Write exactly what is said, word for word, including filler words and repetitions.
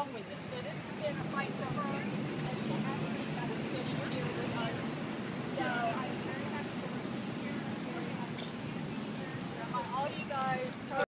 along with us. So this has been a fight for her, and she hasn't got to finish here with us. So I'm very happy to be here. Very happy to be here. All you guys.